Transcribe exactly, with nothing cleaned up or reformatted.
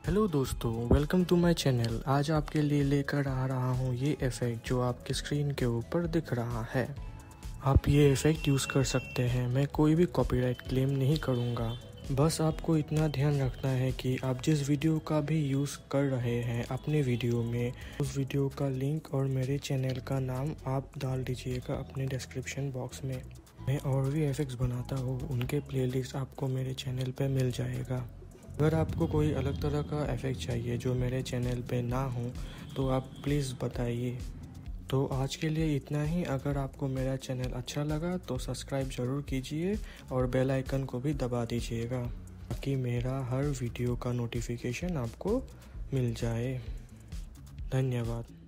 Hello दोस्तों, welcome to my channel. आज आपके लिए लेकर आ रहा हूँ ये इफ़ेक्ट जो आपकी स्क्रीन के ऊपर दिख रहा है। आप ये इफ़ेक्ट यूज़ कर सकते हैं। मैं कोई भी कॉपीराइट क्लेम नहीं करूँगा। बस आपको इतना ध्यान रखना है कि आप जिस वीडियो का भी यूज़ कर रहे हैं अपने वीडियो में, उस वीडियो का लिंक और मेरे चैनल का नाम आप डाल दीजिएगा अपने डिस्क्रिप्शन बॉक्स में। मैं और भी इफ़ेक्ट्स बनाता हूँ, उनके प्लेलिस्ट आपको मेरे चैनल पे मिल जाएगा। अगर आपको कोई अलग तरह का इफ़ेक्ट चाहिए जो मेरे चैनल पे ना हो तो आप प्लीज़ बताइए। तो आज के लिए इतना ही। अगर आपको मेरा चैनल अच्छा लगा तो सब्सक्राइब ज़रूर कीजिए और बेल आइकन को भी दबा दीजिएगा ताकि मेरा हर वीडियो का नोटिफिकेशन आपको मिल जाए। धन्यवाद।